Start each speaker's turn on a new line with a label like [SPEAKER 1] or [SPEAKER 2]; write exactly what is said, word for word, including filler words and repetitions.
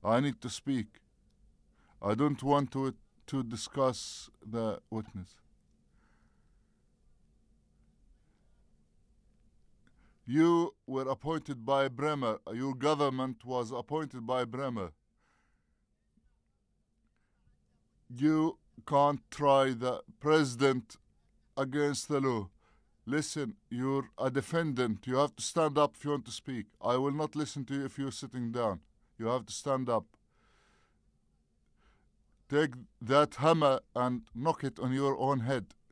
[SPEAKER 1] I need to speak. I don't want to to discuss the witness. You were appointed by Bremer. Your government was appointed by Bremer. You can't try the president against the law. Listen, you're a defendant. You have to stand up if you want to speak. I will not listen to you if you're sitting down. You have to stand up. Take that hammer and knock it on your own head.